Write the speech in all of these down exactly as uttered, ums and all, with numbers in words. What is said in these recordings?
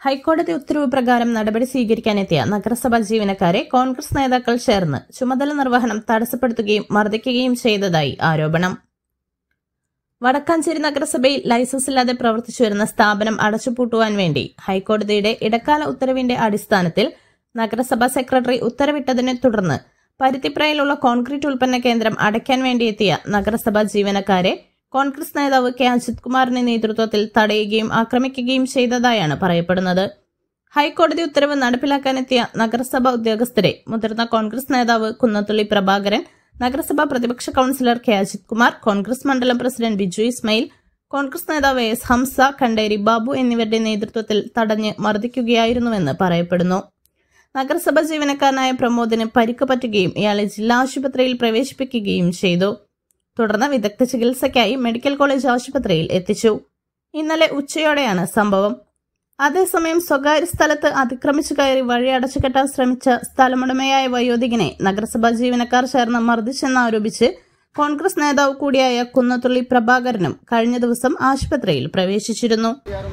ഹൈക്കോടതി ഉത്തരവ് പ്രകാരം നടപടി സ്വീകരിക്കാനെത്തിയ നഗരസഭാ ജീവനക്കാരെ കോൺഗ്രസ് നേതാക്കൾ ചേർന്ന് ചുമതല നിർവഹണം തടസ്സപ്പെടുത്തുകയും മർദ്ദിക്കുകയും ചെയ്തതായി ആരോപണം. വടക്കാഞ്ചേരി നഗരസഭയിൽ ലൈസൻസില്ലാതെ പ്രവർത്തിച്ചുവരുന്ന സ്ഥാപനം അടച്ചുപൂട്ടുവാൻ വേണ്ടി ഹൈക്കോടതിയുടെ ഇടക്കാല ഉത്തരവിന്റെ അടിസ്ഥാനത്തിൽ നഗരസഭാ സെക്രട്ടറി ഉത്തരവിട്ടതിനെ തുടർന്ന് പരുത്തിപ്രയിലുള്ള കോൺക്രീറ്റ് ഉൽപ്പന്ന കേന്ദ്രം അടയ്ക്കാൻ വേണ്ടിയെത്തിയ നഗരസഭാ ജീവനക്കാരെ കോൺഗ്രസ് നേതാവ് കെ അജിത് കുമാറിന്റെ നേതൃത്വത്തിൽ തടയുകയും ആക്രമിക്കുകയും ചെയ്തതായാണ് പറയപ്പെടുന്നത്. ഹൈക്കോടതി ഉത്തരവ് നടപ്പിലാക്കാനെത്തിയ നഗരസഭാ ഉദ്യോഗസ്ഥരെ മുതിർന്ന കോൺഗ്രസ് നേതാവ് കുന്നത്തുള്ളി പ്രഭാകരൻ, നഗരസഭാ പ്രതിപക്ഷ കൌൺസിലർ കെ അജിത് കുമാർ, കോൺഗ്രസ് മണ്ഡലം പ്രസിഡന്റ് ബിജു ഇസ്മയിൽ, കോൺഗ്രസ് നേതാവ് എസ് ഹംസ, കണ്ടേരി ബാബു എന്നിവരുടെ നേതൃത്വത്തിൽ തടഞ്ഞ് മർദ്ദിക്കുകയായിരുന്നുവെന്ന് പറയപ്പെടുന്നു. നഗരസഭാ ജീവനക്കാരനായ പ്രമോദിന് പരിക്ക് പറ്റുകയും ഇയാളെ ജില്ലാ ആശുപത്രിയിൽ പ്രവേശിപ്പിക്കുകയും ചെയ്തു. തുടർന്ന് വിദഗ്ധ ചികിത്സയ്ക്കായി മെഡിക്കൽ കോളേജ് ആശുപത്രിയിൽ എത്തിച്ചു. ഇന്നലെ ഉച്ചയോടെയാണ് സംഭവം. അതേസമയം സ്വകാര്യ സ്ഥലത്ത് അതിക്രമിച്ചു കയറി വഴി അടച്ചുകെട്ടാൻ ശ്രമിച്ച സ്ഥലമുടമയായ വയോധികനെ നഗരസഭാ ജീവനക്കാർ ചേർന്ന് മർദ്ദിച്ചെന്നാരോപിച്ച് കോൺഗ്രസ് നേതാവ് കൂടിയായ കുന്നത്തുള്ളി പ്രഭാകരനും കഴിഞ്ഞ ദിവസം ആശുപത്രിയിൽ പ്രവേശിച്ചിരുന്നു.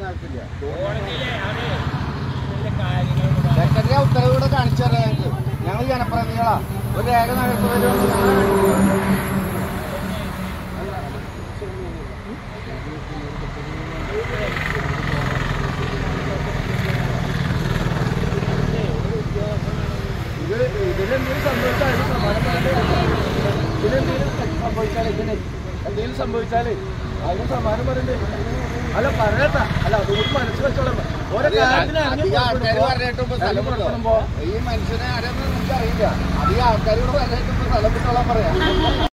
ഉത്തരവ് കാണിച്ചു ഞങ്ങൾ ജനപ്രതിനിധികളാ ഒരു രേഖ ഇത് ഇതിലെന്തെങ്കിലും സംഭവിച്ചാലും സമാനം ഇതിലെന്തെങ്കിലും സംഭവിച്ചാൽ ഇതിന് എന്തെങ്കിലും സംഭവിച്ചാല് അതിന് സമാനം പറയണ്ടേ? അല്ല പറയട്ട അല്ല അതുകൊണ്ട് മനസ്സിൽ വെച്ചോളാം. ഓരോ കാര്യത്തിനും ഈ മനുഷ്യനെ ആരെയൊന്നും നമുക്ക് അറിയില്ല. അധികം ആൾക്കാരോട് പറഞ്ഞിട്ട് സ്ഥലം വിട്ടോളാൻ പറയാം.